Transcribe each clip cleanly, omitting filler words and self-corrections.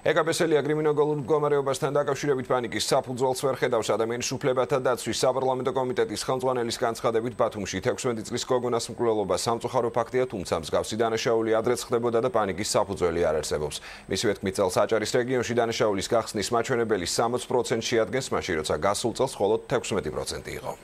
ეკაბესელია კრიმინოლოგიურ მდგომარეობასთან დაკავშირებით პანიკის საფუძველს ვერ ხედავს ადამიანის უფლებათა დაცვის საპარლამენტო კომიტეტის ხელმძღვანელის განცხადებით ბათუმში 16 წლის გოგონას მკვლელობა სამწუხარო ფაქტია, თუმცა მსგავსი დანაშაული ადრეც ხდებოდა და პანიკის საფუძველი არ არსებობს. მისივე თქმით, წელს აჭარის რეგიონში დანაშაულის გახსნის მაჩვენებელი 60% შეადგენს, მაშინ როცა გასულ წელს მხოლოდ 16% იყო.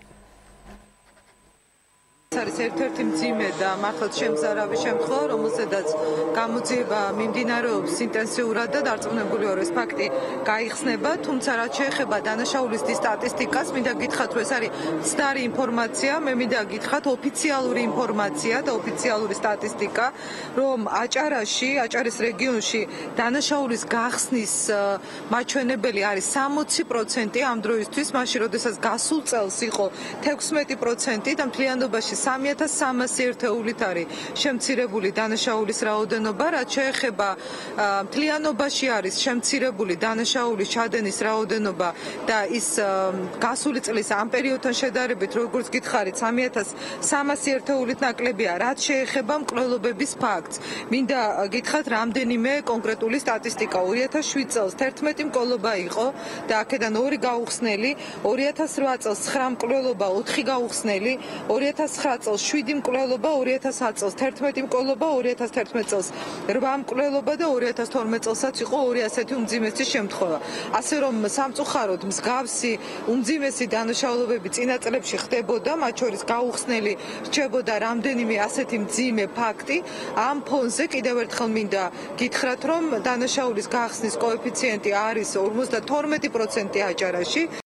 არის ერთ-ერთი მძიმე და მართლაც შემზარავი შემთხვევა, რომელზედაც გამოძიება მიმდინარეობს ინტენსიურად და დარწმუნებული ვარ, ეს ფაქტი გაიხსნება, თუმცა რაც შეეხება დანაშაულის სტატისტიკას, მინდა გითხრათ, რომ ეს არის მცდარი ინფორმაცია, მე მინდა გითხრათ ოფიციალური ინფორმაცია და ოფიციალური სტატისტიკა, რომ აჭარის რეგიონში დანაშაულის გახსნის მაჩვენებელი არის 60% ამ დროისთვის, მაშინ როდესაც გასულ წელს იყო 16% და მთლიანობაში 3300 ერთეულით არის შემცირებული დანაშაულის რაოდენობა, რაც შეეხება მთლიანობაში არის შემცირებული დანაშაულის ჩადენის რაოდენობა და ის გასული წლის ამ პერიოდთან შედარებით, როგორც გითხარით, 3300 ერთეულით ნაკლებია, რაც შეეხება მკვლელობების ფაქტს. მინდა გითხრათ რამდენიმე კონკრეტული სტატისტიკა. 2007 წელს 11 მკვლელობა იყო და აქედან 2 გაუხსნელი, 2008 წელს 9 მკვლელობა, 4 გაუხსნელი, 2009 წელს 7 მკვლელობა, 2010 წელს 11 მკვლელობა, 2011 წელს 8 მკვლელობა და 2012 წელსაც იყო 2 ასეთი უმძიმესი შემთხვევა. ასე რომ სამწუხაროდ მსგავსი უმძიმესი დანაშაულებები წინა წლებში ხდებოდა, მათ შორის გაუხსნელი რჩებოდა რამდენიმე ასეთი მძიმე ფაქტი. ამ ფონზე კიდევ ერთხელ მინდა გითხრათ, რომ დანაშაულის გახსნის კოეფიციენტი არის 52% აჭარაში.